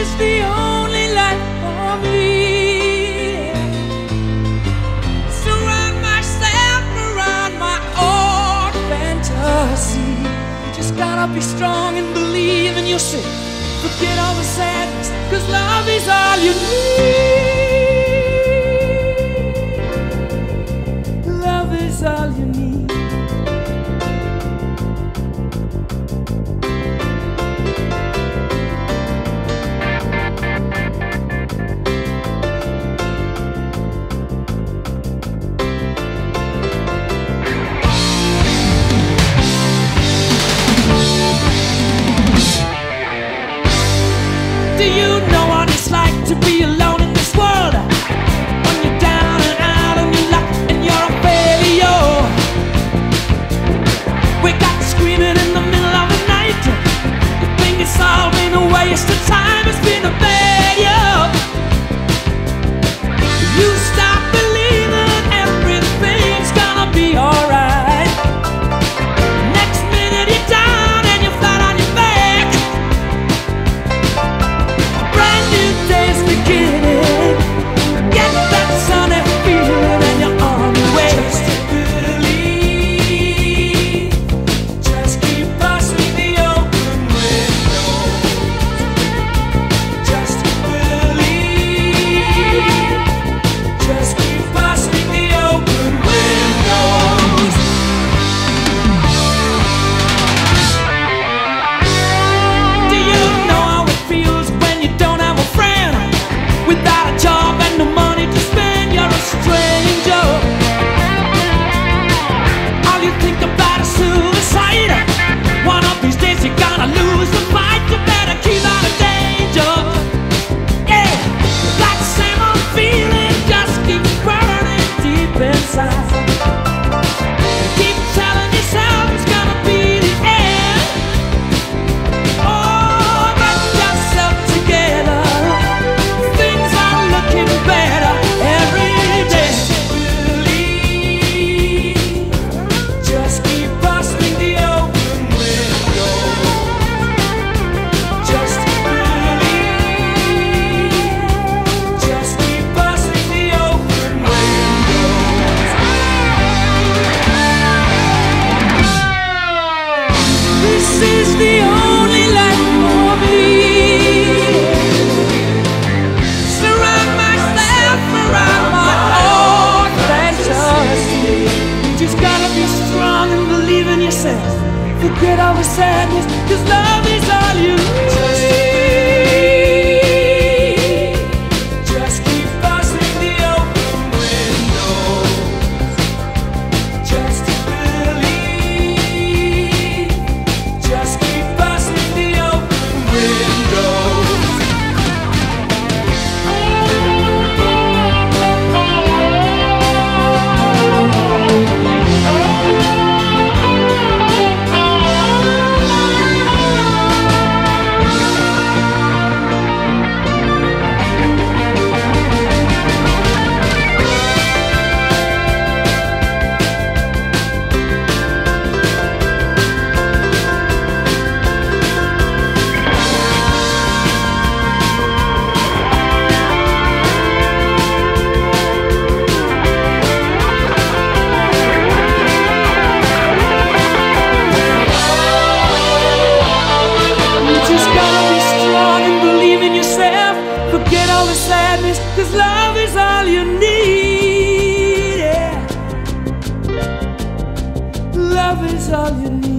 is the only life for me. Surround myself around my own fantasy. You just gotta be strong and believe in yourself. Forget all the sadness, 'cause love is all you need. Love is all you need. Do you know what it's like to be alone in this world? When you're down and out on your luck and you're a failure. We got screaming in the middle of the night. You think it's all been a waste of time, it's been a failure. You stop believing everything's gonna be alright. Next minute you're down and you're flat on your back. Day's beginning. Get that sunny feeling and you're on your way. Just believe. Just keep busting the open windows. Just believe. Just keep busting the open windows. Do you know how it feels when you don't have a friend? Without a job and no money to spend, you're a stranger. All you think about is suicide. One of these days you're gonna lose the fight. You better keep out of danger. Yeah, that same old feeling just keeps burning deep inside. Keep telling yourself it's gonna be the end. Oh, get yourself together. Better every day. Believe. Just keep busting the open window. Just believe. Just keep busting the open windows. This is the only life for me. Around my own fantasy. You just gotta be strong and believe in yourself. Forget all the sadness, 'cause love is all you need. Just keep busting the open windows. Just believe. Just keep busting the open windows. Forget all the sadness, 'cause love is all you need. Yeah. Love is all you need.